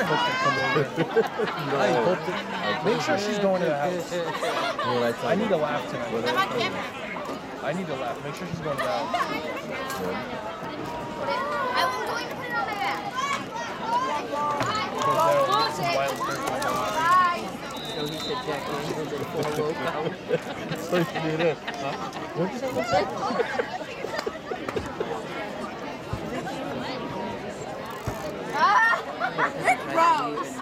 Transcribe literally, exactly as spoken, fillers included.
hope to come over. I hope to. Make sure she's going to the house. I need a laugh tonight. I need a laugh. Make sure she's going to the house. I was going to put it on my back. Some wild person. So he said Jack Daniels and full workout. What did you say?